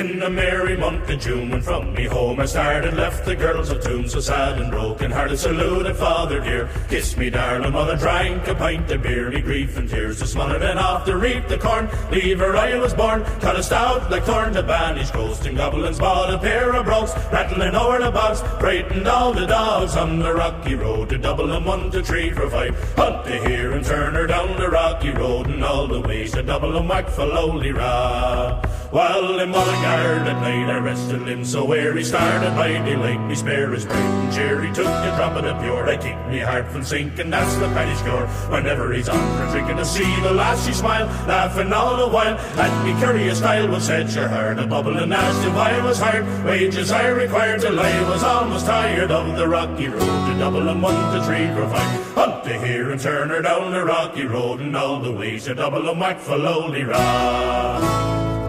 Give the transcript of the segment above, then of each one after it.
In the merry month of June, when from me home I started, left the girls of Toom so sad and broken hearted, saluted father dear, kissed me darling mother, drank a pint of beer, me grief and tears to smother, then off to reap the corn, leave where I was born, cut a stout like thorn to banish ghost, and goblins bought a pair of brogues, rattling over the bogs, frightened all the dogs on the rocky road to Dublin, 1 to 3 for 5, hunt to here and turn her down the rocky road, and all the ways to Dublin, whack for lowly ra. While in Mullingar at night I rested in so weary, started by daylight, me spare is bright and cheery, took a drop of the pure, I keep me heart from sinking, that's the parish cure. Whenever he's on for drinking, to see the lass she smile, laughing all the while, at me curious style was set your heart a bubble, and asked if I was hired, wages I required till I was almost tired of the rocky road to Dublin, 1 to 3 for 5, hunt to here and turn her down the rocky road, and all the ways to Dublin, whack for lowly ra.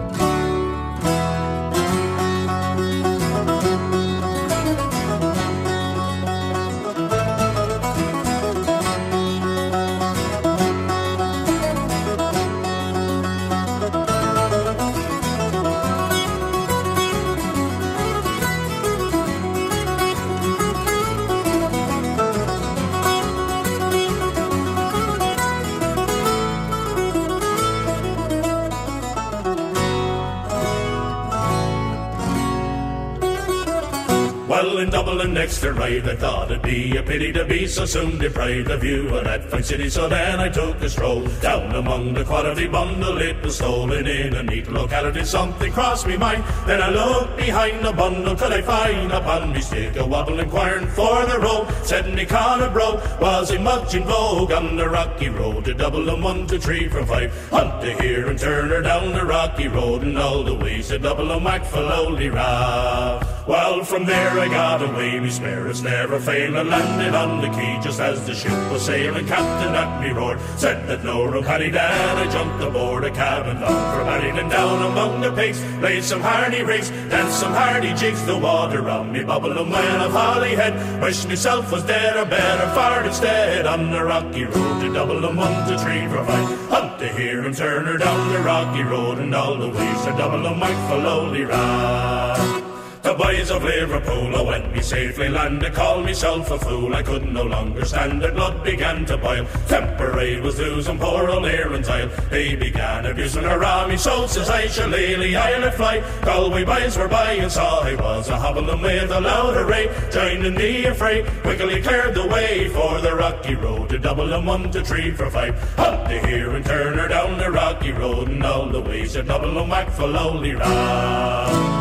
Well, in Dublin next arrived, I thought it'd be a pity to be so soon deprived of view of that fine city, so then I took a stroll down among the quality bundle it was stolen in a neat locality. Something crossed me mind, then I looked behind the bundle till I find upon me stick a wobble, inquiring for the road. Said me Conor bro, was he much in vogue on the rocky road to Dublin, 1 to 3 for 5, hunt to here and turn her down the rocky road, and all the ways to Dublin, whack for lowly ra. Well, from there I got away, me spirits never fail, and landed on the quay just as the ship was sailing. Captain at me roared, said that no room had he dan. I jumped aboard a cabin long for married, and down among the pigs played some hardy rigs, danced some hardy jigs, the water round me bubbling when of Holyhead. Wished myself was dead or better far instead, on the rocky road to Dublin, 1 to 3 for 5, hunt to here and turn her down the rocky road, and all the ways to Dublin, whack for lowly ra. The boys of Liverpool, oh, when we safely landed, called myself a fool. I could no longer stand it, blood began to boil. Temper I was losing, poor old Aaron's Isle. They began abusing her on me, so says I, Shillelagh, I'll let fly. Galway boys were by and saw I was a hobbling with a loud array. Joining the affray, quickly cleared the way for the rocky road to Dublin, 1 to 3 for 5, hunt to here and turn her down the rocky road, and all the ways to Dublin, whack for lowly ra.